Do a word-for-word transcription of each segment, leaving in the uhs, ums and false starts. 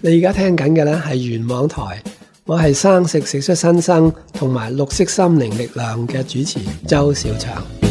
你而家聽緊嘅呢係原網台，我係生食食出新生同埋綠色心靈力量嘅主持周小祥。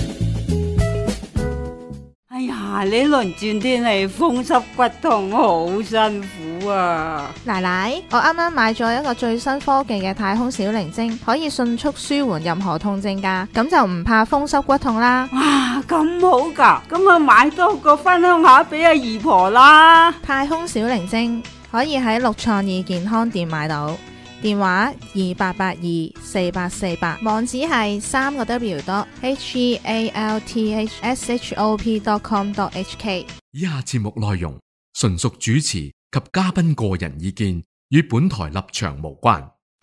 哎呀，呢輪轉天氣風濕骨痛，好辛苦啊！ 奶奶，我啱啱買咗一個最新科技嘅太空小靈精，可以迅速舒緩任何痛症噶，咁就唔怕風濕骨痛啦。 哇，咁好噶，咁啊買多個分享下俾阿姨婆啦。 太空小靈精可以喺六創意健康店買到，電話二八八二四八四八，網址係三個 W dot H E A L T H S H O P dot com dot H K。 以下節目內容純屬主持及嘉賓個人意見，與本台立場無關。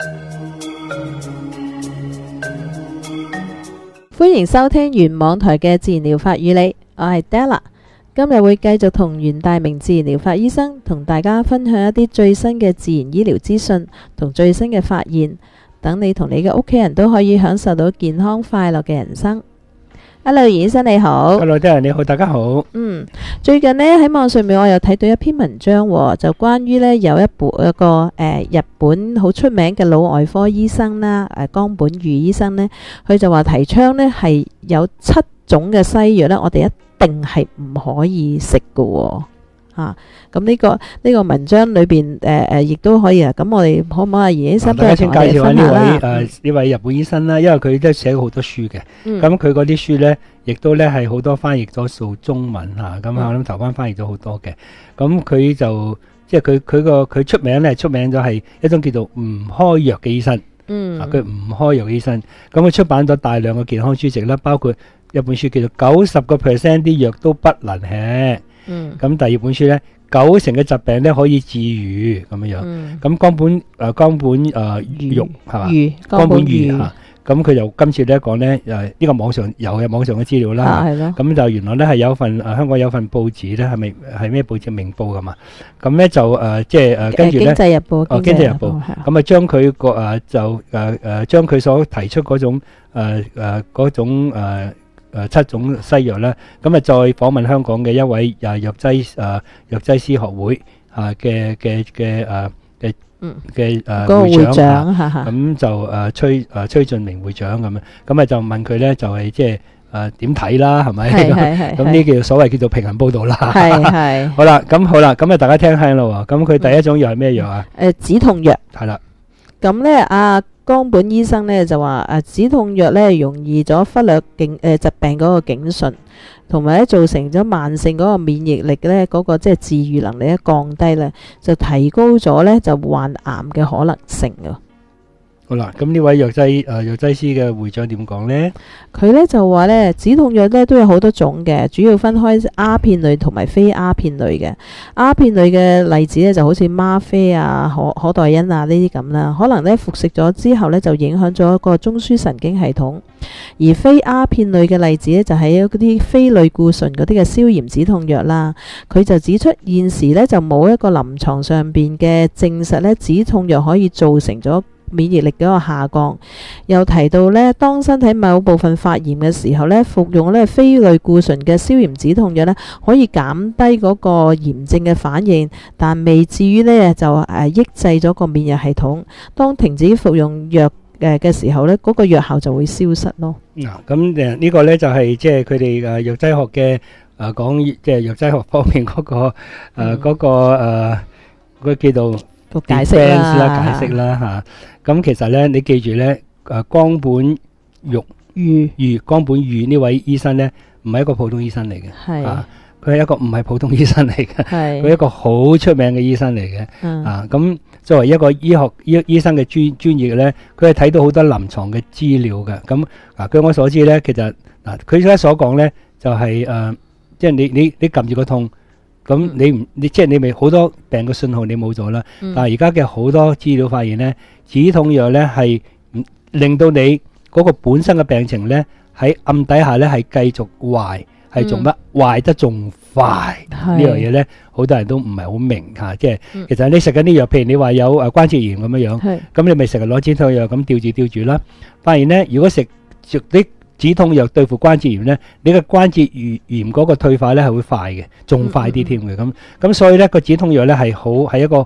歡迎收聽原網台嘅自然療法與你，我係 Della。今日會繼續同袁大明自然療法醫生同大家分享一啲最新嘅自然醫療資訊同最新嘅發現，等你同你嘅屋企人都可以享受到健康快樂嘅人生。Hello， 袁醫生你好。 Hello， 你好，大家好。 嗯，最近呢喺網上面我又睇到一篇文章，就關於呢有一部一個誒、呃、日本好出名嘅腦外科醫生啦，誒岡本裕醫生呢，佢就話提倡呢係有七種嘅西藥呢，我哋一定係唔可以食嘅。吓，咁呢個呢個文章裏邊誒誒亦都可以啊。咁我哋可唔可以袁醫生幫我同我哋分享啦？ 呢位誒呢位日本醫生啦，因為佢都寫過好多書嘅，咁佢嗰啲書咧，亦都咧係好多翻譯咗做中文吓，咁我諗台灣翻譯咗好多嘅。咁佢就即係佢佢個佢出名咧，出名咗係一種叫做唔開藥嘅醫生。嗯，佢唔開藥嘅醫生，咁佢出版咗大量嘅健康書籍啦，包括一本書叫做九十個 percent 啲藥都不能吃。嗯，咁第二本書咧，九成嘅疾病咧可以治愈咁樣樣。咁岡本誒岡本誒裕係嘛？岡本裕吓，咁佢就今次咧講咧誒呢個網上有嘅網上嘅資料啦。係咯。咁就原來咧係有份誒香港有份報紙咧，係咪係咩報紙？明報噶嘛。咁咧就誒即係誒跟住咧。經濟日報。哦，經濟日報。咁啊將佢個誒就誒誒將佢所提出嗰種誒誒嗰種誒。誒七種西藥咧，咁啊再訪問香港嘅一位誒藥劑誒藥劑師學會啊嘅嘅嘅誒嘅嘅誒會長，咁就誒崔誒崔俊明會長咁樣，咁啊就問佢咧就係即係誒點睇啦，係咪？係係係。咁呢叫所謂叫做平衡報導啦。係係。好啦，咁好啦，咁啊大家聽聽咯喎，咁佢第一種藥係咩藥啊？ 誒止痛藥。係啦。咁咧啊。岡本醫生咧就話誒止痛藥咧容易咗忽略警誒疾病嗰個警訊，同埋咧造成咗慢性嗰個免疫力咧嗰個即係治愈能力咧降低咧，就提高咗咧就患癌嘅可能性啊。 好啦，咁呢位藥劑誒藥劑師嘅會長點講呢？ 佢咧就話咧止痛藥咧都有好多種嘅，主要分開鴉片類同埋非鴉片類嘅。鴉片類嘅例子咧就好似嗎啡啊、可可待因啊呢啲咁啦，可能咧服食咗之後咧就影響咗一個中樞神經系統。而非鴉片類嘅例子咧就係嗰啲非類固醇嗰啲嘅消炎止痛藥啦。佢就指出現時咧就冇一個臨床上邊嘅證實咧止痛藥可以造成咗免疫力嗰個下降，又提到呢，當身體某部分發炎嘅時候呢，服用呢非類固醇嘅消炎止痛藥呢，可以減低嗰個炎症嘅反應，但未至於呢就誒抑制咗個免疫系統。當停止服用藥誒嘅時候呢，嗰個藥效就會消失咯。 嗱，咁誒呢個呢就係即係佢哋誒藥劑學嘅誒講，即係藥劑學方面嗰個誒嗰個誒嗰個叫做個解釋啦，解釋啦嚇。咁其實咧，你記住咧，誒岡本裕裕裕岡本裕呢位醫生咧，唔係一個普通醫生嚟嘅，係啊，佢係一個唔係普通醫生嚟嘅，係佢係一個好出名嘅醫生嚟嘅，嗯、啊咁作為一個醫學醫醫生嘅專專業咧，佢係睇到好多臨床嘅資料嘅。咁啊，據我所知咧，其實嗱，佢而家所講咧，就係、是、誒、呃，即係你你你撳住個痛。咁你唔你即係你咪好多病嘅信號你冇咗啦，嗯、但係而家嘅好多資料發現咧，止痛藥咧係令到你嗰個本身嘅病情咧喺暗底下咧係繼續壞，係做乜壞得仲快？呢樣嘢咧好多人都唔係好明嚇，即係、嗯、其實你食緊啲藥，譬如你話有誒關節炎咁樣樣，咁你咪成日攞止痛藥咁吊住吊住啦。發現咧，如果食食啲止痛藥對付關節炎咧，你嘅關節炎嗰個退化咧係會快嘅，仲快啲添嘅咁。咁所以咧個止痛藥咧係好係一個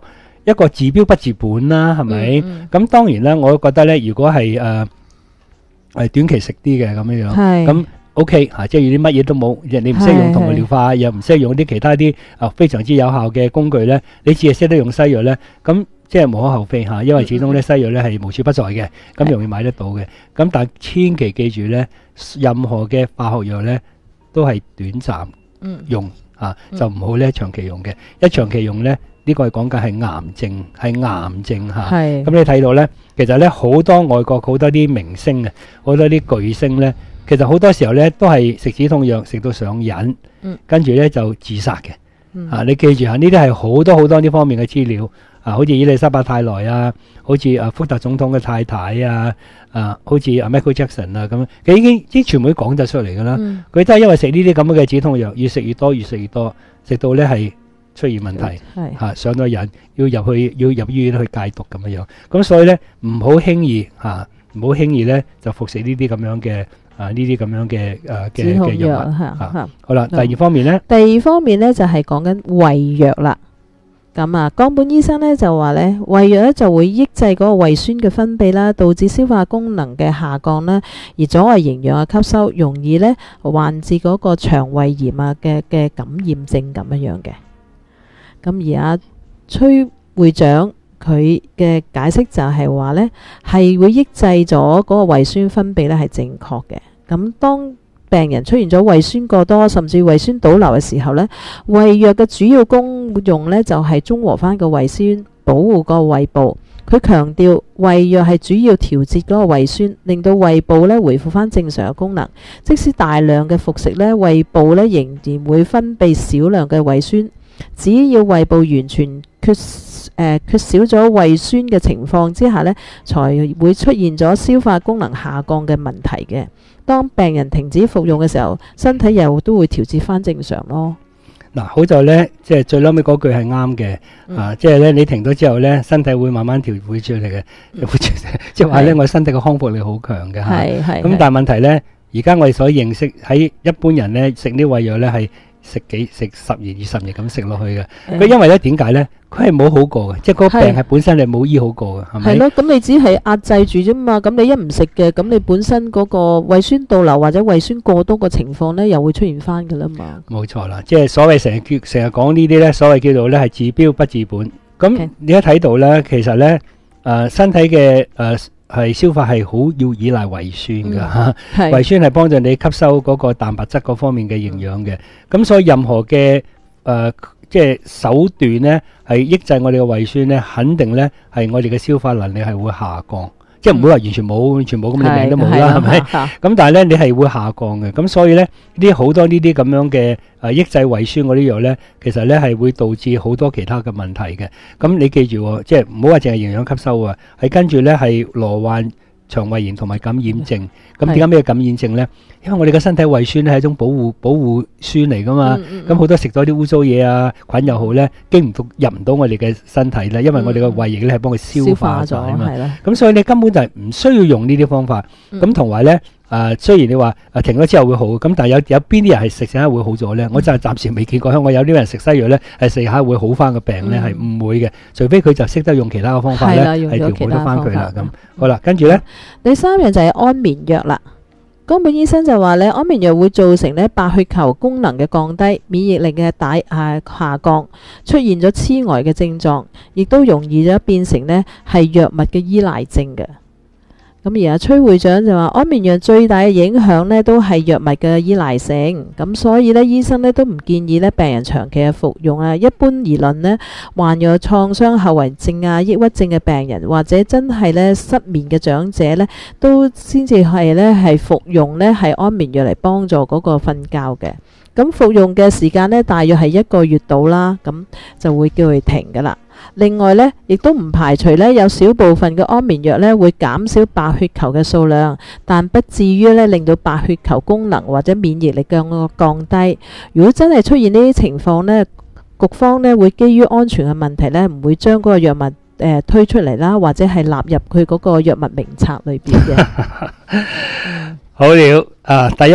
一個治標不治本啦，係咪？咁、 嗯嗯、 當然啦，我覺得咧，如果係誒係短期食啲嘅咁樣樣， 係咁 OK 嚇、啊，即係啲乜嘢都冇，你唔識用同類療法，又唔識用啲其他啲啊非常之有效嘅工具咧，你只係識得用西藥咧，咁即係無可厚非嚇，因為始終咧西藥咧係無處不在嘅，咁容易買得到嘅。咁但係千祈記住咧，任何嘅化學藥咧都係短暫用嚇、啊，就唔好咧長期用嘅。一長期用咧，呢、呢個係講緊係癌症，係癌症嚇。咁你睇到咧，其實咧好多外國好多啲明星啊，好多啲巨星咧。其實好多時候咧都係食止痛藥食到上癮，嗯、跟住咧就自殺嘅。嗯、啊，你記住啊，呢啲係好多好多呢方面嘅資料啊，好似伊麗莎白泰萊啊，好似啊福特總統嘅太太啊，啊好似啊 Michael Jackson 啊咁，佢已經啲全部都講得出嚟噶啦。佢、嗯、都係因為食呢啲咁嘅止痛藥，越食越多，越食越多，食到咧係出現問題，嚇、啊、上咗癮，要入去要入醫院去戒毒咁樣樣。咁所以咧唔好輕易嚇，唔好輕易咧就服食呢啲咁樣嘅。啊！呢啲咁樣嘅誒嘅嘅藥物嚇，好啦。第二方面咧， 第二方面咧就係講緊胃藥啦。咁啊，岡本醫生咧就話咧，胃藥咧就會抑制嗰個胃酸嘅分泌啦，導致消化功能嘅下降啦，而阻礙營養嘅吸收，容易咧患致嗰個腸胃炎啊嘅嘅感染症咁樣樣嘅。咁而阿崔會長佢嘅解釋就係話呢係會抑制咗嗰個胃酸分泌呢係正確嘅。咁當病人出現咗胃酸過多，甚至胃酸倒流嘅時候呢，胃藥嘅主要功用呢就係中和翻個胃酸，保護個胃部。佢強調胃藥係主要調節嗰個胃酸，令到胃部呢恢復翻正常嘅功能。即使大量嘅服食呢，胃部呢仍然會分泌少量嘅胃酸。只要胃部完全缺誒、呃、缺少咗胃酸嘅情況之下呢，才會出現咗消化功能下降嘅問題嘅。當病人停止服用嘅時候，身體又都會調節翻正常咯。 嗱，好在呢，即係最嬲尾嗰句係啱嘅，嗯、啊，即係呢，你停咗之後呢，身體會慢慢調會出嚟嘅，嗯、即係話呢，我身體嘅康復力好強嘅嚇。係係。咁但係問題呢，而家我哋所認識喺一般人呢，食啲胃藥呢係。食幾食十二二十日咁食落去嘅，佢、嗯、因為咧點解咧？佢係冇好過嘅，即係個病係本身係冇醫好過嘅，係咪？係咯，咁你只係壓制住啫嘛。咁你一唔食嘅，咁你本身嗰個胃酸倒流或者胃酸過多嘅情況咧，又會出現翻㗎啦嘛。冇錯啦，即係所謂成日叫成日講呢啲咧，所謂叫做咧係治標不治本。咁 Okay. 你一睇到咧，其實咧誒、呃、身體嘅誒。呃係消化係好要依賴胃酸㗎嚇，嗯、胃酸係幫助你吸收嗰個蛋白質嗰方面嘅營養嘅。咁、嗯、所以任何嘅誒、呃、即係手段咧，係抑制我哋嘅胃酸咧，肯定咧係我哋嘅消化能力係會下降。即係唔會話完全冇，完全冇咁你命都冇啦，係咪？咁但係咧，你係會下降嘅。咁所以咧，呢啲好多呢啲咁樣嘅誒抑制胃酸嗰啲藥咧，其實咧係會導致好多其他嘅問題嘅。咁你記住，即係唔好話淨係營養吸收啊，係跟住咧係罹患腸胃炎同埋感染症。咁點解咩感染症咧？因為我哋嘅身體胃酸咧係一種保護保護酸嚟噶嘛。咁好多食咗啲污糟嘢啊，菌又好咧，經唔到入唔到我哋嘅身體咧，因為我哋嘅胃液咧係幫佢消化咗啊嘛。咁所以你根本就係唔需要用呢啲方法。咁同埋咧，誒雖然你話誒停咗之後會好，咁但係有有邊啲人係食食下會好咗咧？我真係暫時未見過香港有啲人食西藥咧係食下會好翻個病咧，係唔會嘅。除非佢就識得用其他嘅方法咧，係調補得翻佢啦。咁好啦，跟住咧，第三樣就係安眠藥啦。岡本醫生就話咧，安眠藥會造成咧白血球功能嘅降低，免疫力嘅大啊下降，出現咗痴呆嘅症狀，亦都容易咗變成咧係藥物嘅依賴症嘅。咁而阿崔會長就話，安眠藥最大嘅影響呢都係藥物嘅依賴性，咁所以呢，醫生呢都唔建議呢病人長期嘅服用啊。一般而論呢，患有創傷後遺症啊、抑鬱症嘅病人，或者真係呢失眠嘅長者呢，都先至係呢係服用呢係安眠藥嚟幫助嗰個瞓覺嘅。咁服用嘅時間呢，大約係一個月到啦，咁就會叫佢停噶啦。另外呢，亦都唔排除呢有少部分嘅安眠藥呢會減少白血球嘅數量，但不至於呢令到白血球功能或者免疫力嘅降低。如果真係出現呢啲情況呢，局方呢會基於安全嘅問題呢，唔會將嗰個藥物誒、呃、推出嚟啦，或者係納入佢嗰個藥物名冊裏邊嘅。好了，啊，第一。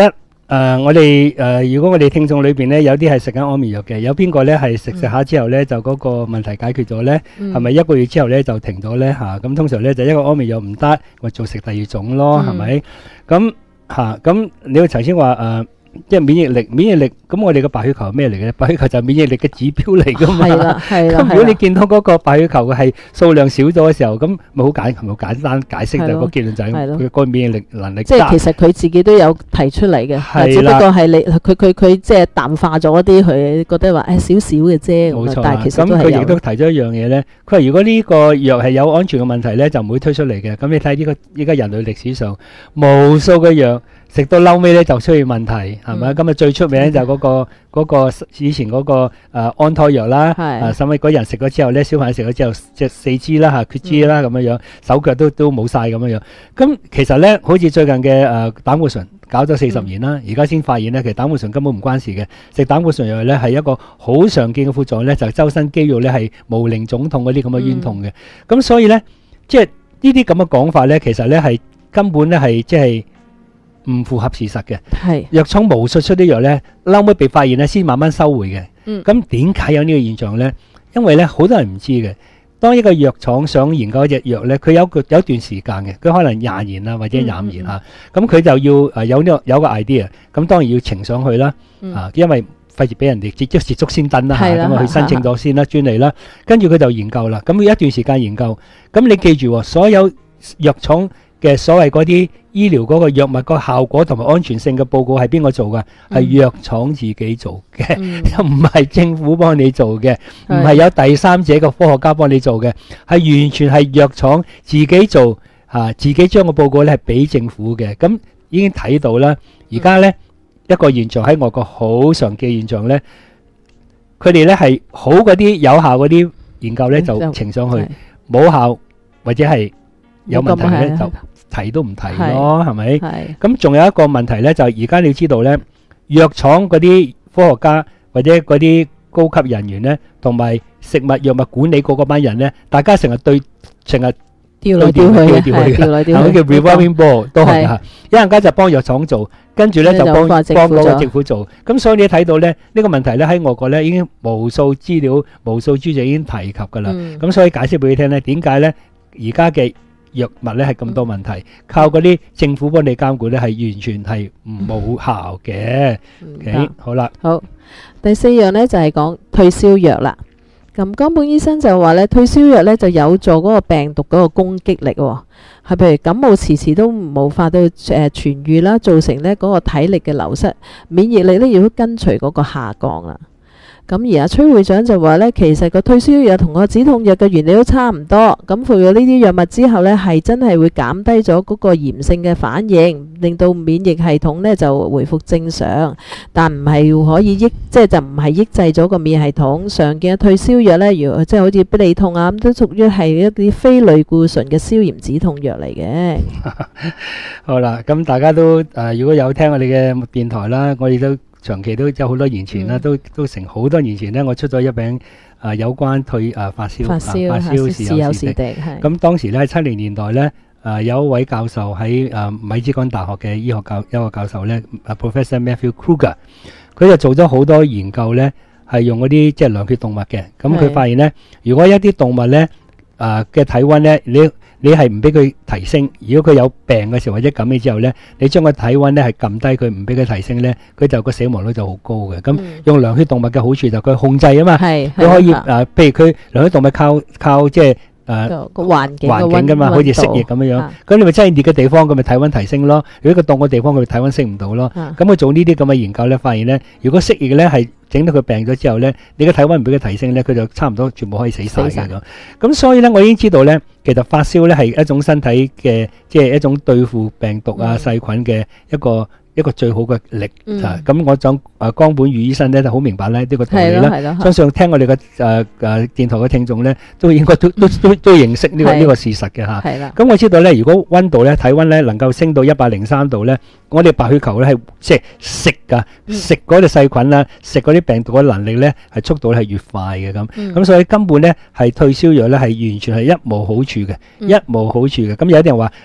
誒，我哋誒，如果我哋聽眾裏邊咧有啲係食緊安眠藥嘅，有邊個咧係食食下之後咧就嗰個問題解決咗咧？係咪一個月之後咧就停咗咧？嚇，咁通常咧就一個安眠藥唔得，我做食第二種咯，係咪？咁嚇，咁你頭先話誒。即係免疫力，免疫力咁我哋嘅白血球係咩嚟嘅？白血球就係免疫力嘅指標嚟噶嘛。 係啦，係啦。 咁如果你見到嗰個白血球嘅係數量少咗嘅時候，咁咪好簡，好簡單解釋就個結論就係佢個免疫力能力。 即係其實佢自己都有提出嚟嘅，只不過係你佢佢佢即係淡化咗啲，佢覺得話誒少少嘅啫。 冇錯。 但係其實都係有。 咁佢亦都提咗一樣嘢咧，佢話如果呢個藥係有安全嘅問題咧，就唔會推出嚟嘅。咁你睇呢個依家人類歷史上無數嘅藥。食到嬲尾咧就出現問題，係咪？咁啊最出名就嗰個嗰個以前嗰個誒安胎藥啦，啊甚至嗰人食咗之後咧，小朋友食咗之後隻四肢啦嚇缺肢啦咁樣樣，手腳都都冇曬咁樣樣。咁其實咧，好似最近嘅誒膽固醇搞咗四十年啦，而家先發現咧，其實膽固醇根本唔關事嘅。食膽固醇藥咧係一個好常見嘅副作用咧，就係周身肌肉咧係無零腫痛嗰啲咁嘅冤痛嘅。咁所以咧，即係呢啲咁嘅講法咧，其實咧係根本咧係即係。唔符合事實嘅，係藥廠無數出啲藥咧，後尾被發現咧，先慢慢收回嘅。咁點解有呢個現象咧？因為咧，好多人唔知嘅。當一個藥廠想研究一隻藥咧，佢有個有一段時間嘅，佢可能廿年啊，或者廿五年嚇。咁佢就要誒有呢個有個 idea，咁當然要呈上去啦。啊，因為費事俾人哋捷足捷足先登啦嚇，咁啊去申請咗先啦，專利啦。跟住佢就研究啦。咁要一段時間研究。咁你記住喎，所有藥廠嘅所謂嗰啲醫療嗰個藥物個效果同埋安全性嘅報告係邊個做嘅？係藥廠自己做嘅，又唔係政府幫你做嘅，唔係有第三者嘅科學家幫你做嘅，係完全係藥廠自己做嚇，自己將個報告咧係俾政府嘅。咁已經睇到啦。而家咧一個現象喺外國好常見嘅現象咧，佢哋咧係好嗰啲有效嗰啲研究咧就呈上去，冇效或者係有問題咧就提都唔提咯，係咪？咁仲有一個問題咧，就係而家你知道咧，藥廠嗰啲科學家或者嗰啲高級人員咧，同埋食物藥物管理局嗰班人咧，大家成日對成日調來調去， 調來調去，係咪叫 revolving ball 都係嚇？一陣間就幫藥廠做，跟住咧就幫幫嗰個政府做。咁所以你睇到咧，呢個問題咧喺外國咧已經無數資料、無數書籍已經提及㗎啦。咁所以解釋俾你聽咧，點解咧而家嘅藥物咧係咁多問題，靠嗰啲政府幫你監管咧係完全係冇效嘅。OK，好啦， 好，第四樣咧就係講退燒藥啦。咁江本醫生就話咧，退燒藥咧就有助嗰個病毒嗰個攻擊力，係譬如感冒遲遲都無法到誒痊癒啦，造成咧嗰個體力嘅流失，免疫力咧亦都跟隨嗰個下降啦。咁而阿崔會長就話咧，其實個退燒藥同個止痛藥嘅原理都差唔多。咁服咗呢啲藥物之後咧，係真係會減低咗嗰個炎性嘅反應，令到免疫系統咧就回復正常。但唔係可以抑，即係就唔係抑制咗個免疫系統。常見嘅退燒藥咧，如即係好似必理痛啊，咁都屬於係一啲非類固醇嘅消炎止痛藥嚟嘅。 好啦，咁大家都誒、呃，如果有聽我哋嘅電台啦，我哋都。長期都有好多年前啦，都都成好多年前咧，我出咗一餅啊有關退啊發燒發燒發燒是有時的。咁當時咧喺七零年代咧，啊有一位教授喺啊米茲根大學嘅醫學教一個教授咧，啊 Professor Matthew Kruger，佢就做咗好多研究咧，係用嗰啲即係量血動脈嘅。咁佢發現咧，如果一啲動物咧啊嘅體溫咧，你你係唔俾佢提升，如果佢有病嘅時候或者咁嘅之後咧，你將個體溫咧係撳低佢，唔俾佢提升咧，佢就個死亡率就好高嘅。咁用量血動脈嘅好處就佢控制啊嘛，你可以啊，譬如佢量血動脈靠靠即係誒個環境環境噶嘛，好似蜥蜴咁樣樣。咁你咪真係熱嘅地方，佢咪體溫提升咯；如果佢凍嘅地方，佢咪體溫升唔到咯。咁佢做呢啲咁嘅研究咧，發現咧，如果蜥蜴咧係整到佢病咗之後咧，你嘅體溫唔俾佢提升咧，佢就差唔多全部可以死晒嘅咁。咁所以咧，我已經知道咧，其實發燒咧係一種身體嘅，即係一種對付病毒啊、細菌嘅一個一個最好嘅力啊。咁我想啊，江本宇醫生咧就好明白咧呢個道理啦。相信聽我哋嘅誒誒電台嘅聽眾咧，都應該都都都都認識呢個呢個事實嘅嚇。咁我知道咧，如果溫度咧體溫咧能夠升到一百零三度咧，我哋白血球咧係即係食㗎，食嗰啲細菌啦，食嗰啲病毒嘅能力咧係速度係越快嘅咁。咁所以根本咧係退燒藥咧係完全係一無好處嘅，一無好處嘅。咁有啲人話，誒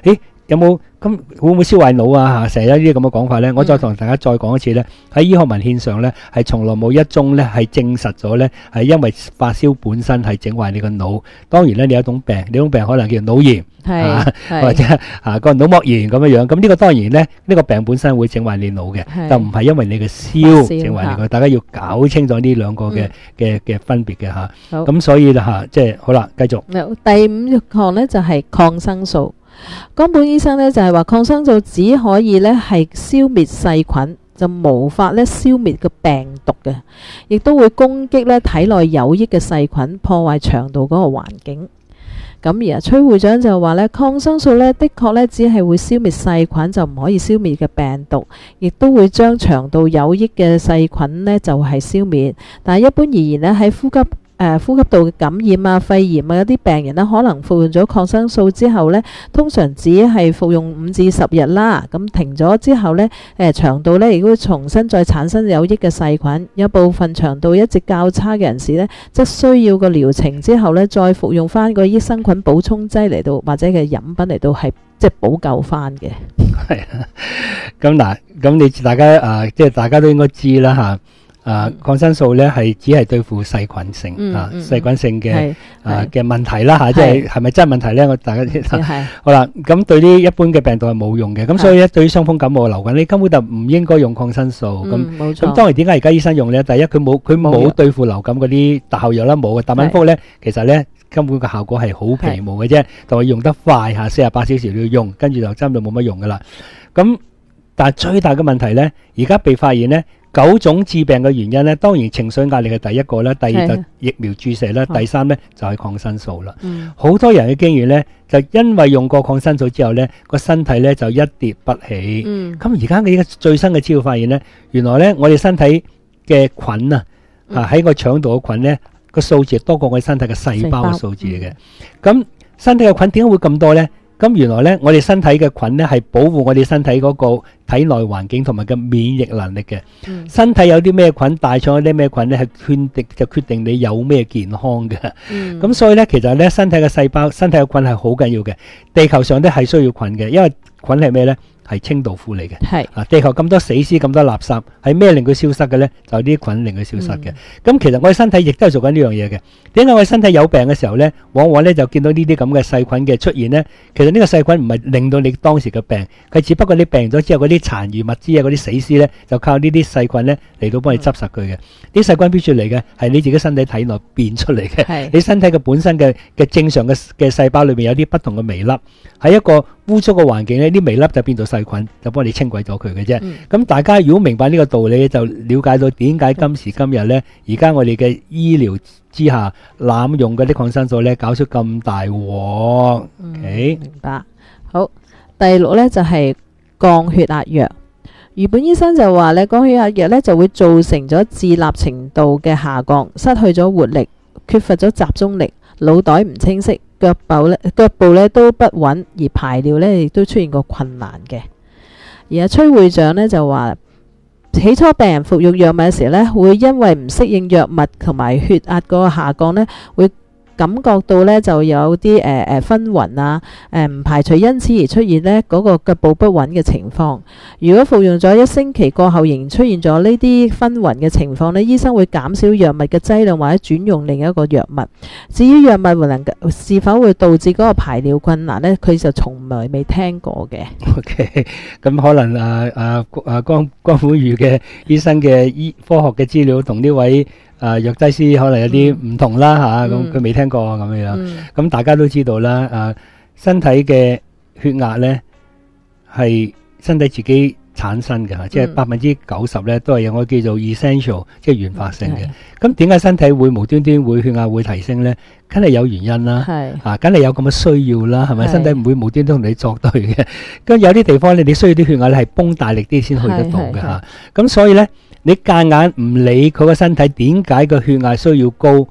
有冇咁會唔會燒壞腦啊？嚇，成日有呢啲咁嘅講法咧。我再同大家再講一次咧，喺醫學文獻上咧係從來冇一宗咧係證實咗咧係因為發燒本身係整壞你個腦。當然咧，你有一種病，呢種病可能叫腦炎，啊、或者啊個腦膜炎咁樣樣。咁呢個當然咧，呢、呢個病本身會整壞你腦嘅，就唔係因為你嘅燒整壞你個。大家要搞清楚呢兩個嘅嘅嘅分別嘅嚇。咁所以啦嚇，即係好啦，繼續。 第五項咧就係抗生素。岡本醫生咧就係話抗生素只可以咧係消滅細菌，就無法咧消滅個病毒嘅，亦都會攻擊咧體內有益嘅細菌，破壞腸道嗰個環境。咁而崔會長就話咧，抗生素咧的確咧只係會消滅細菌，就唔可以消滅嘅病毒，亦都會將腸道有益嘅細菌咧就係消滅。但係一般而言咧喺呼吸誒、呃、呼吸道嘅感染啊、肺炎啊，有啲病人呢，可能服用咗抗生素之後呢，通常只係服用五至十日啦。咁停咗之後呢，誒、呃、腸道呢亦都會重新再產生有益嘅細菌。有部分腸道一直較差嘅人士呢，則需要個療程之後呢，再服用翻個益生菌補充劑嚟到，或者嘅飲品嚟到係即係補救翻嘅。 係啊，咁嗱，咁你大家啊，即係大家都應該知啦嚇。啊，抗生素咧係只係對付細菌性、嗯、啊，細菌性嘅啊嘅問題啦嚇，即係係咪真係問題咧？我大家好啦，咁對啲一般嘅病毒係冇用嘅，咁所以咧對於傷風感冒流感，你根本就唔應該用抗生素。咁咁、嗯、當然點解而家醫生用咧？第一佢冇佢冇對付流感嗰啲特效藥啦，冇嘅。達敏福咧其實咧根本個效果係好皮毛嘅啫，同埋用得快嚇，四十八小時都要用，跟住就針就冇乜用噶啦。咁但係最大嘅問題咧，而家被發現咧。九種致病嘅原因咧，當然情緒壓力係第一個啦，第二就疫苗注射啦，第三咧就係抗生素啦。好、嗯、多人嘅經驗咧，就因為用過抗生素之後咧，個身體咧就一跌不起。咁而家嘅最新嘅資料發現咧，原來咧我哋身體嘅菌啊，啊喺個腸度嘅菌咧個數字多過我哋身體嘅細胞嘅數字嚟嘅。咁、嗯、身體嘅菌點解會咁多咧？咁原來咧，我哋身體嘅菌咧係保護我哋身體嗰個體內環境同埋嘅免疫能力嘅。嗯、身體有啲咩菌，大腸有啲咩菌咧，係決定就決定你有咩健康嘅。咁、嗯、所以咧，其實咧，身體嘅細胞、身體嘅菌係好緊要嘅。地球上都係需要菌嘅，因為菌係咩咧？係清道夫嚟嘅。係啊，地球咁多死屍咁多垃圾，係咩令佢消失嘅咧？就係啲菌令佢消失嘅。咁、嗯、其實我哋身體亦都係做緊呢樣嘢嘅。點解我哋身體有病嘅時候咧，往往咧就見到呢啲咁嘅細菌嘅出現咧？其實呢個細菌唔係令到你當時嘅病，佢只不過你病咗之後嗰啲殘餘物質啊、嗰啲死屍咧，就靠呢啲細菌咧嚟到幫你執實佢嘅。啲、嗯、細菌邊出嚟嘅？係你自己身體體內變出嚟嘅。你身體嘅本身嘅嘅正常嘅嘅細胞裏面有啲不同嘅微粒，喺一個污糟嘅環境咧，啲微粒就變做細菌，就幫你清鬼咗佢嘅啫。咁、嗯、大家如果明白呢個道理，就了解到點解今時今日咧，而家我哋嘅醫療之下濫用嗰啲抗生素咧，搞出咁大鑊。 嗯 okay? 明白。好，第六咧就係、是、降血壓藥。余本醫生就話咧，降血壓藥咧就會造成咗自立程度嘅下降，失去咗活力，缺乏咗集中力，腦袋唔清晰，腳部咧腳部咧都不穩，而排尿咧亦都出現過困難嘅。而阿崔會長咧就話，起初病人服用藥物嘅時候咧，會因為唔適應藥物同埋血壓個下降咧，會感覺到咧就有啲誒誒昏暈啊，誒、呃、唔排除因此而出現咧嗰個腳步不穩嘅情況。如果服用咗一星期過後仍然出現咗呢啲昏暈嘅情況咧，醫生會減少藥物嘅劑量或者轉用另一個藥物。至於藥物能夠是否會導致嗰個排尿困難咧，佢就從來未聽過嘅。 OK，咁可能啊啊啊江江虎魚嘅醫生嘅醫科學嘅資料同呢位啊藥劑師可能有啲唔同啦吓，咁佢未聽過咁樣樣。咁、嗯、大家都知道啦，啊身體嘅血壓咧係身體自己產生嘅吓，即係百分之九十咧都係有我叫做 essential， 即係原發性嘅。咁點解身體會無端端會血壓會提升咧？梗係有原因啦，啊，梗係有咁嘅需要啦，係咪？身體唔會無端端同你作對嘅。咁有啲地方咧，你需要啲血壓咧係繃大力啲先去得到嘅吓。咁所以咧，你夾硬唔理佢個身體點解個血壓需要高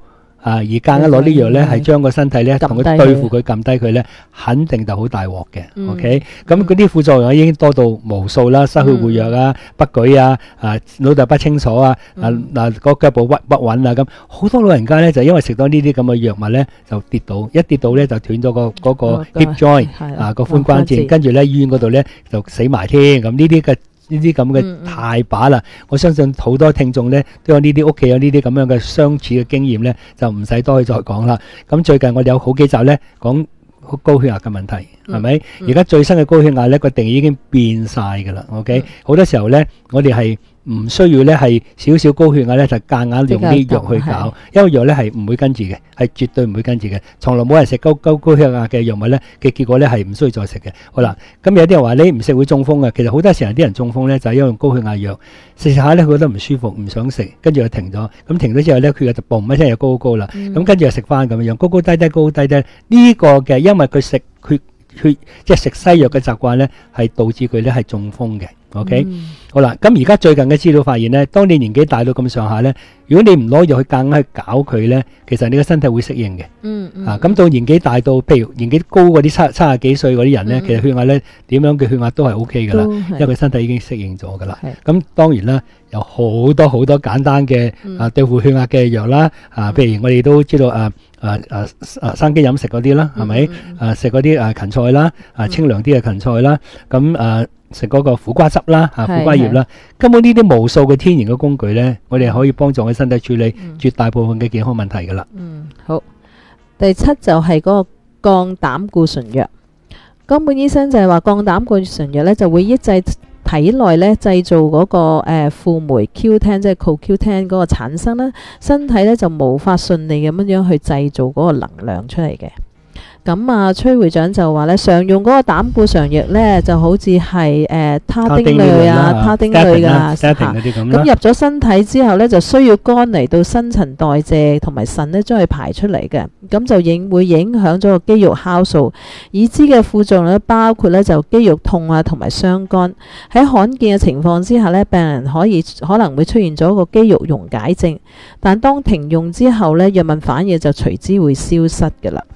啊，而夾硬攞啲藥咧係將個身體咧同佢撳低佢對付佢撳低佢咧，肯定就好大鑊嘅。 嗯 OK，咁嗰啲副作用已經多到無數啦，失去活躍啊、不舉啊、啊腦袋不清楚啊、啊嗱個腳步屈不穩啊，咁好多老人家咧就因為食到呢啲咁嘅藥物咧就跌倒，一跌倒咧就斷咗個嗰個 hip joint 係啊個髖關節，跟住咧醫院嗰度咧就死埋添。咁呢啲嘅呢啲咁嘅太把啦，我相信好多聽眾咧都有呢啲屋企有呢啲咁樣嘅相似嘅經驗咧，就唔使多去再講啦。咁最近我哋有好幾集咧講高血壓嘅問題，係咪？而家最新嘅高血壓咧個定義已經變晒㗎啦。OK，好多時候咧我哋係唔需要咧係少少高血壓咧就夾硬用啲藥去搞，因為藥咧係唔會跟住嘅，係絕對唔會跟住嘅，從來冇人食高高高血壓嘅藥物咧嘅結果咧係唔需要再食嘅。好啦，咁有啲人話你唔食會中風嘅，其實好多時候啲人中風咧就係因為用高血壓藥食食下咧佢覺得唔舒服唔想食，跟住就停咗，咁停咗之後咧血壓就嘣一聲又高高啦，咁跟住又食翻咁樣，高高低低高高低低呢個嘅，因為佢食血血即係食西藥嘅習慣咧，係導致佢咧係中風嘅。OK， 嗯好啦，咁而家最近嘅資料發現咧，當你年紀大到咁上下咧，如果你唔攞藥去夾硬去搞佢咧，其實你個身體會適應嘅。 嗯嗯啊，咁到年紀大到，譬如年紀高嗰啲七七十幾歲嗰啲人咧， 嗯嗯其實血壓咧點樣嘅血壓都係 O K 噶啦， 都係因為佢身體已經適應咗噶啦係。 咁當然啦，有好多好多簡單嘅啊對付血壓嘅藥啦，啊，譬如我哋都知道啊啊啊啊生機飲食嗰啲啦，係咪？啊食嗰啲啊芹菜啦，啊清涼啲嘅芹菜啦，咁啊。食嗰個苦瓜汁啦，嚇苦瓜葉啦，根本呢啲無數嘅天然嘅工具咧，我哋可以幫助我哋身體處理絕大部分嘅健康問題噶啦。 嗯，好。第七就係嗰個降膽固醇藥。江本醫生就係話降膽固醇藥咧就會抑制體內咧製造嗰個誒輔酶 Q 十，即係 co Q 十嗰個產生啦，身體咧就無法順利咁樣樣去製造嗰個能量出嚟嘅。咁啊，崔會長就話咧，常用嗰個膽固醇藥咧，就好似係誒他汀類啊、他汀類噶嚇。咁入咗身體之後咧，就需要肝嚟到新陳代謝同埋腎咧將佢排出嚟嘅，咁就影會影響咗個肌肉酵素。已知嘅副作用咧，包括咧就肌肉痛啊，同埋傷肝。喺罕見嘅情況之下咧，病人可以可能會出現咗個肌肉溶解症，但當停用之後咧，藥物反應就隨之會消失㗎啦。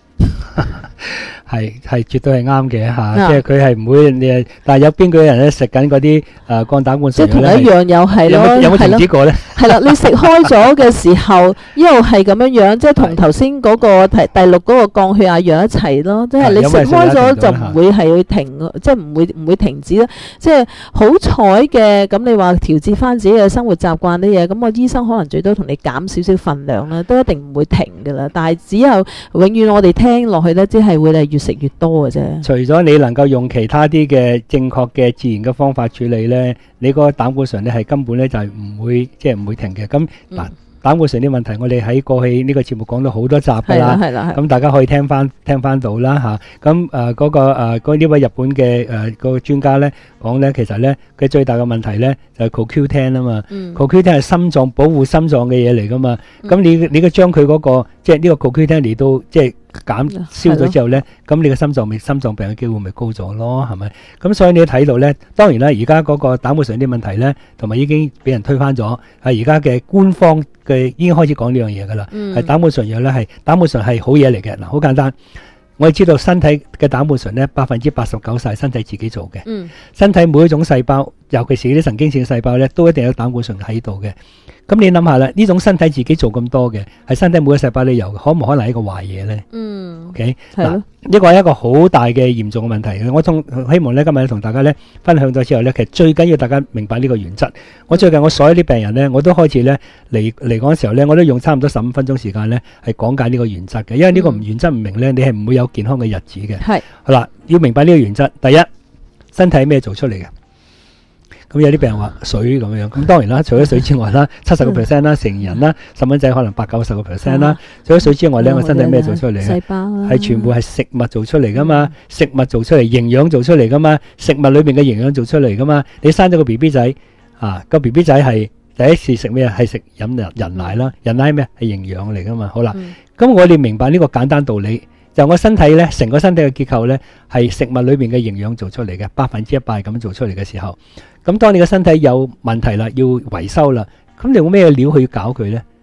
係係絕對係啱嘅嚇，即係佢係唔會誒，但係有邊個人咧食緊嗰啲誒降膽固醇即係同一樣又係咯， 有冇停止過咧？ 係啦，你食開咗嘅時候，一路係咁樣樣，即係同頭先嗰個第第六嗰個降血壓藥一齊咯，即係你食開咗就唔會係會停，即係唔會唔會停止啦。即係好彩嘅，咁你話調節翻自己嘅生活習慣啲嘢，咁個醫生可能最多同你減少少份量啦，都一定唔會停㗎啦。但係只有永遠我哋聽落去咧，只係會係越食越多嘅啫。 除咗你能夠用其他啲嘅正確嘅自然嘅方法處理咧，你嗰個膽固醇咧係根本咧就係唔會即係唔會停嘅。咁嗱，膽固醇啲問題，我哋喺過去呢個節目講到好多集㗎啦。 係啦， 咁大家可以聽翻聽翻到啦嚇。咁誒嗰個誒嗰呢位日本嘅誒個專家咧講咧，其實咧佢最大嘅問題咧就係 co Q 十啊嘛。co Q 十係心臟保護心臟嘅嘢嚟㗎嘛。咁你你嘅將佢嗰個即係呢個 co Q 十嚟到即係減消咗之後咧，咁你嘅心臟咪心臟病嘅機會咪高咗咯，係咪？咁所以你睇到咧，當然啦，而家嗰個膽固醇啲問題咧，同埋已經俾人推翻咗，係而家嘅官方嘅已經開始講呢樣嘢噶啦，係膽固醇藥咧係膽固醇係好嘢嚟嘅。嗱，好簡單，我哋知道身體嘅膽固醇咧百分之八十九係身體自己做嘅， 嗯， 身體每一種細胞，尤其是啲神經線細胞咧，都一定有膽固醇喺度嘅。咁你諗下啦，呢種身體自己做咁多嘅，係身體每個細胞都有嘅，可唔可能係一個壞嘢咧？ 嗯 ，OK， 係咯， 呢個係一個好大嘅嚴重嘅問題嘅。我同希望咧今日同大家咧分享咗之後咧，其實最緊要大家明白呢個原則。我最近我所有啲病人咧，我都開始咧嚟嚟講嘅時候咧，我都用差唔多十五分鐘時間咧係講解呢個原則嘅，因為呢個唔原則唔明咧，你係唔會有健康嘅日子嘅。 係， 好啦，要明白呢個原則。第一，身體係咩做出嚟嘅？咁有啲病人話水咁樣，咁當然啦，除咗水之外啦，七十個 percent 啦，成年人啦，細蚊仔可能八九十個 percent 啦。除咗水之外咧，我身體咩做出嚟嘅？ 細胞啊， 係全部係食物做出嚟噶嘛，食物做出嚟，營養做出嚟噶嘛，食物裏邊嘅營養做出嚟噶嘛。你生咗個 B B 仔啊，個 B B 仔係第一次食咩啊？係食飲人人奶啦，人奶係咩？係營養嚟噶嘛。好啦，咁我哋明白呢個簡單道理。就我身體咧，成個身體嘅結構咧，係食物裏邊嘅營養做出嚟嘅，百分之一百咁做出嚟嘅時候，咁當你嘅身體有問題啦，要維修啦，咁你用咩料去搞佢咧？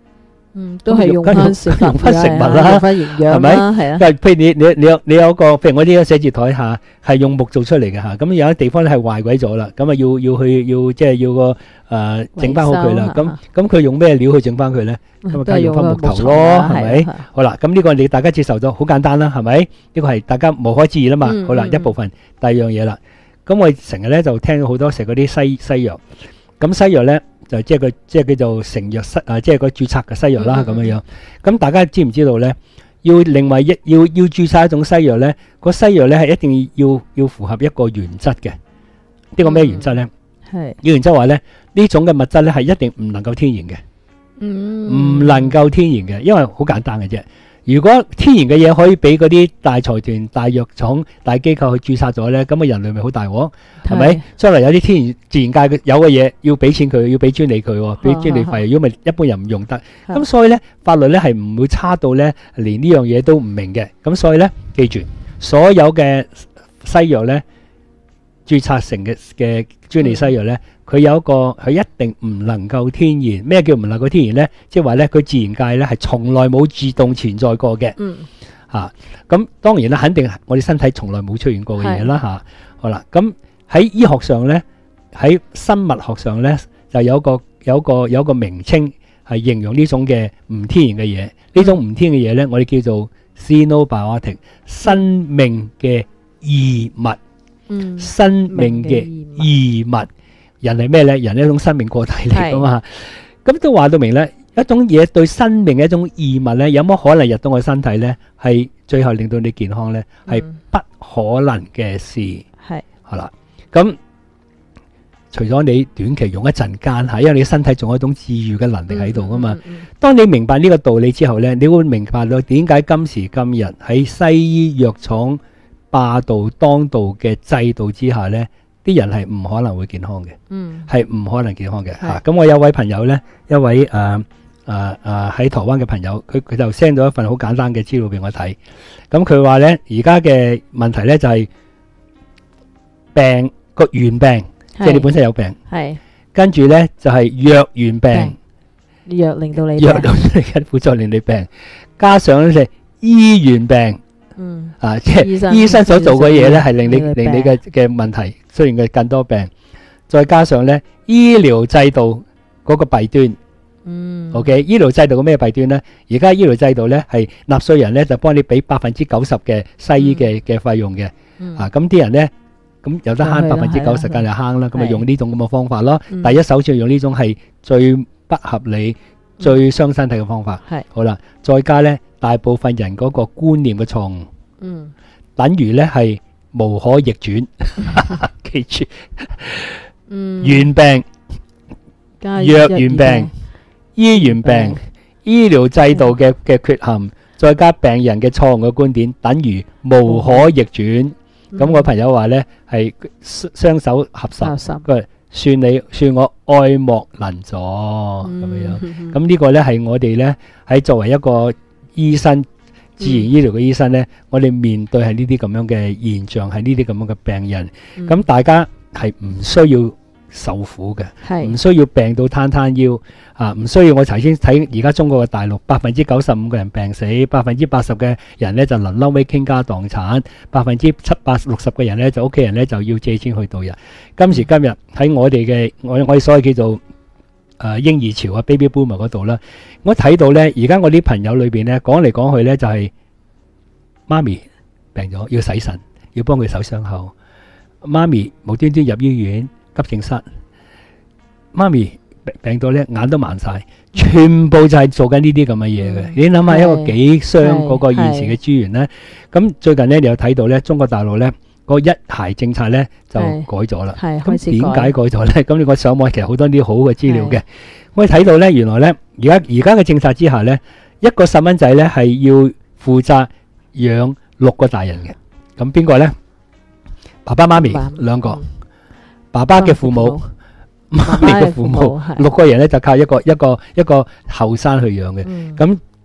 嗯，都係用咁翻食物用翻食物啦用翻營養係咪啦，係啊， 譬如你你你有你有個譬如我呢個寫字台下係用木做出嚟嘅嚇，咁有啲地方咧係壞鬼咗啦，咁啊要要去要即係要個誒整翻好佢啦。咁咁佢用咩料去整翻佢咧？咁啊梗係用翻木頭咯，係咪？好啦，咁呢個你大家接受咗，好簡單啦，係咪？呢個係大家無可置疑啦嘛。好啦，一部分。第二樣嘢啦，咁我成日咧就聽到好多食嗰啲西西藥，咁西藥咧。就即係佢，即係叫做成藥室啊，即係個註冊嘅西藥啦，咁樣樣。咁大家知唔知道咧？要另外一要要註冊一種西藥咧，個西藥咧係一定要要符合一個原則嘅。呢個咩原則咧？ 係原則話咧，呢種嘅物質咧係一定唔能夠天然嘅，唔能夠天然嘅，因為好簡單嘅啫。如果天然嘅嘢可以俾嗰啲大財團、大藥廠、大機構去註冊咗咧，咁啊人類咪好大鑊，係咪？將來有啲天然自然界嘅有嘅嘢要俾錢佢，要俾專利佢，俾專利費，如果咪一般人唔用得。咁所以咧，法律咧係唔會差到咧，連呢樣嘢都唔明嘅。咁所以咧，記住所有嘅西藥咧，註冊成嘅嘅專利西藥咧。佢有一個，佢一定唔能夠天然。咩叫唔能夠天然咧？即係話咧，佢自然界咧係從來冇自動存在過嘅。嗯。嚇，咁當然啦，肯定我哋身體從來冇出現過嘅嘢啦。嚇，好啦，咁喺醫學上咧，喺生物學上咧，就有個有個有個名稱係形容呢種嘅唔天然嘅嘢。呢種唔天然嘅嘢咧，我哋叫做 xenobiotic，生命嘅異物。嗯。生命嘅異物。人係咩咧？人係一種生命個體嚟噶嘛，咁都話到明咧，一種嘢對生命嘅一種異物咧，有乜可能入到我身體咧？係最後令到你健康咧？係不可能嘅事。係，好啦，咁除咗你短期用一陣間吓，因為你身體仲有一種治愈嘅能力喺度噶嘛。當你明白呢個道理之後咧，你會明白到點解今時今日喺西醫藥廠霸道當道嘅制度之下咧，啲人係唔可能會健康嘅，嗯，係唔可能健康嘅嚇。咁我有位朋友咧，一位誒誒誒喺台灣嘅朋友，佢佢就 send 咗一份好簡單嘅資料俾我睇。咁佢話咧，而家嘅問題咧就係病個原病，即係你本身有病，係跟住咧就係藥原病， 藥令到你藥令到你嘅副作用令你病，加上咧就係醫原病。嗯，啊，即係醫生所做嘅嘢咧，係令你令你嘅嘅問題出現嘅更多病，再加上咧醫療制度嗰個弊端。嗯 ，OK， 醫療制度嘅咩弊端咧？而家醫療制度咧係納稅人咧就幫你俾百分之九十嘅西醫嘅嘅費用嘅。啊，咁啲人咧咁有得慳百分之九十，梗係慳啦。咁咪用呢種咁嘅方法咯。第一首先用呢種係最不合理、最傷身體嘅方法。係好啦，再加咧。大部分人嗰個觀念嘅錯誤，嗯，等於咧係無可逆轉，記住，嗯，原病、藥原病、醫原病、醫療制度嘅嘅缺陷，再加病人嘅錯誤嘅觀點，等於無可逆轉。咁我朋友話咧係雙手合十，佢算你算我愛莫能助咁樣。咁呢個咧係我哋咧喺作為一個醫生，自然醫療嘅醫生呢，嗯、我哋面對係呢啲咁樣嘅現象，係呢啲咁樣嘅病人，咁、嗯、大家係唔需要受苦嘅，唔需要病到攤攤腰啊，唔需要我頭先睇而家中國嘅大陸，百分之九十五個人病死，百分之八十嘅人呢就臨嬲尾傾家蕩產，百分之七八六十嘅人呢就屋企人呢就要借錢去度日。今時今日喺我哋嘅我我哋所謂叫做誒嬰兒潮啊 baby boomer 嗰度啦，我睇到咧，而家我啲朋友裏邊咧講嚟講去咧就係媽咪病咗要洗腎，要幫佢手傷口，媽咪無端端入醫院急症室，媽咪病病到咧眼都盲晒，全部就係做緊呢啲咁嘅嘢嘅。你諗下一個幾傷嗰個現時嘅資源咧？咁最近咧你有睇到咧中國大陸咧。個一孩政策咧就改咗啦，咁點解改咗咧？咁你我上網其實好多啲好嘅資料嘅，我哋睇到咧，原來咧而家而家嘅政策之下咧，一個細蚊仔咧係要負責養六個大人嘅，咁邊個咧？爸爸媽咪兩個，爸爸嘅父母、媽咪嘅父母，六個人咧就靠一個一個一個後生去養嘅，咁。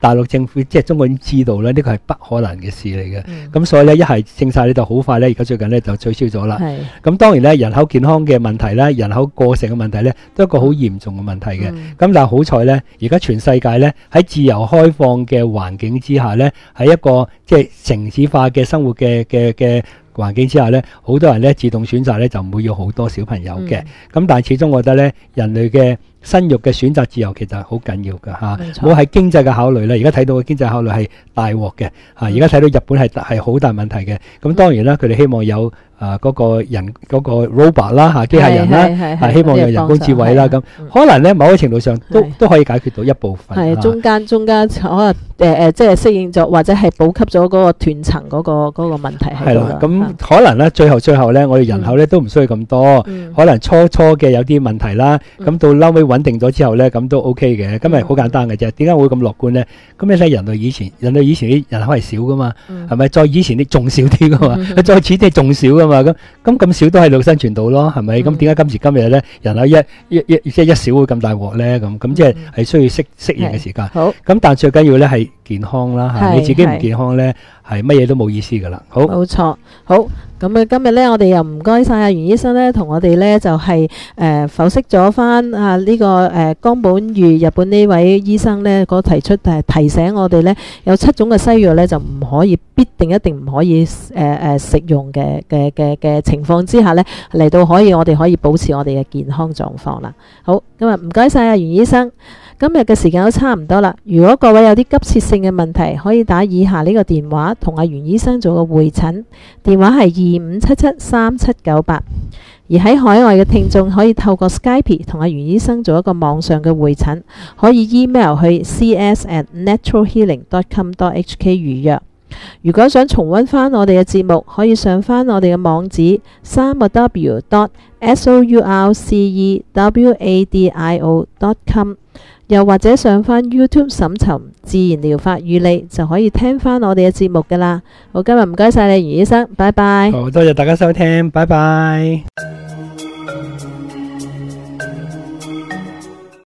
大陸政府即係中國已經知道咧，呢個係不可能嘅事嚟嘅。咁、 嗯、 所以咧一係證晒呢就好快咧，而家最近咧就取消咗啦。 係咁當然咧，人口健康嘅問題咧，人口過剩嘅問題咧，都係一個好嚴重嘅問題嘅。咁、 嗯、 但係好彩咧，而家全世界咧喺自由開放嘅環境之下咧，喺一個即係城市化嘅生活嘅嘅嘅環境之下咧，好多人咧自動選擇咧就唔會要好多小朋友嘅。咁、嗯、但係始終我覺得咧，人類嘅生育嘅選擇自由其實係好緊要㗎嚇。冇係經濟嘅考慮咧，而家睇到嘅經濟考慮係大鑊嘅嚇。而家睇到日本係係好大問題嘅。咁當然啦，佢哋希望有啊嗰、那個人嗰、那個 robot 啦嚇機械人啦，係希望有人工智慧啦咁，可能咧某個程度上都都可以解決到一部分。 係中間中間可能誒誒，即係適應咗或者係補給咗嗰個斷層嗰個嗰個問題喺度啦。咁可能咧最後最後咧，我哋人口咧都唔需要咁多，可能初初嘅有啲問題啦，咁到嬲尾穩定咗之後咧，咁都 OK 嘅。咁咪好簡單嘅啫。點解會咁樂觀咧？咁你睇人類以前，人類以前啲人口係少噶嘛，係咪？再以前啲仲少啲噶嘛，再遲啲仲少噶嘛。咁咁咁少都喺度生存到咯，係咪？咁點解今時今日咧人口一一一即係一少會咁大鑊咧？咁咁即係係需要適適應嘅時間。好，咁但最緊要咧係健康啦嚇，你自己唔健康咧係乜嘢都冇意思噶啦。好， 冇錯，好。咁啊，今日咧，我哋又唔該晒阿袁醫生咧，同我哋咧就係誒剖析咗翻啊呢個誒岡本裕日本呢位醫生咧，嗰提出誒提醒我哋咧，有七種嘅西藥咧就唔可以必定一定唔可以誒誒食用嘅嘅嘅嘅情況之下咧，嚟到可以我哋可以保持我哋嘅健康狀況啦。好，今日唔該晒阿袁醫生。今日嘅時間都差唔多啦。如果各位有啲急切性嘅問題，可以打以下呢個電話同阿袁醫生做個會診，電話係二五七七三七九八。而喺海外嘅聽眾可以透過 Skype 同阿袁醫生做一個網上嘅會診，可以 email 去 c s at natural healing dot com dot h k 預約。如果想重溫翻我哋嘅節目，可以上翻我哋嘅網址三個 w dot s o u r c e w a d i o dot com， 又或者上翻 YouTube 搜尋自然療法與你，就可以聽翻我哋嘅節目噶啦。好，今日唔該晒你袁醫生，拜拜。 好多謝大家收聽，拜拜。